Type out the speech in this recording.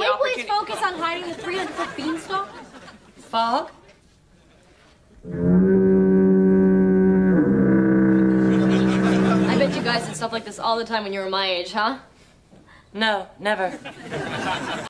the opportunity. Can we please focus on hiding the 300-foot beanstalk? Fog? I bet you guys did stuff like this all the time when you were my age, huh? No, never.